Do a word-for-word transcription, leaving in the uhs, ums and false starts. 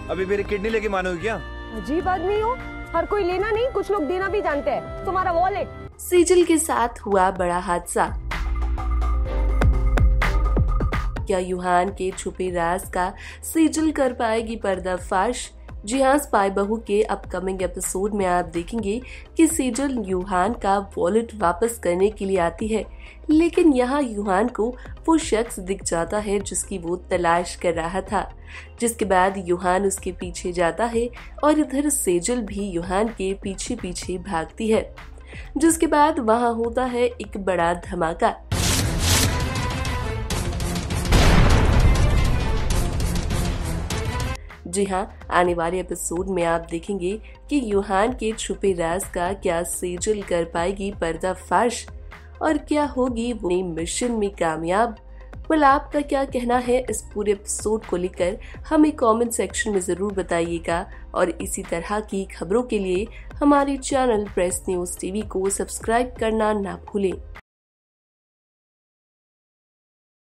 अभी मेरी किडनी लेके मानोगे क्या? अजीब आदमी हो, हर कोई लेना नहीं, कुछ लोग देना भी जानते हैं। तुम्हारा वॉलेट। सेजल के साथ हुआ बड़ा हादसा। क्या यूहान के छुपे राज का सेजल कर पाएगी पर्दाफाश? जी हाँ, स्पाई बहू के अपकमिंग एपिसोड में आप देखेंगे कि सेजल यूहान का वॉलेट वापस करने के लिए आती है, लेकिन यहाँ यूहान को वो शख्स दिख जाता है जिसकी वो तलाश कर रहा था, जिसके बाद यूहान उसके पीछे जाता है और इधर सेजल भी यूहान के पीछे पीछे भागती है, जिसके बाद वहाँ होता है एक बड़ा धमाका। जी हाँ, आने वाले एपिसोड में आप देखेंगे कि यूहान के छुपे राज का क्या सेजल कर पाएगी पर्दाफाश और क्या होगी वो मिशन में कामयाब। वेल, आपका क्या कहना है इस पूरे एपिसोड को लेकर हमें कमेंट सेक्शन में जरूर बताइएगा और इसी तरह की खबरों के लिए हमारे चैनल प्रेस न्यूज टीवी को सब्सक्राइब करना ना भूलें।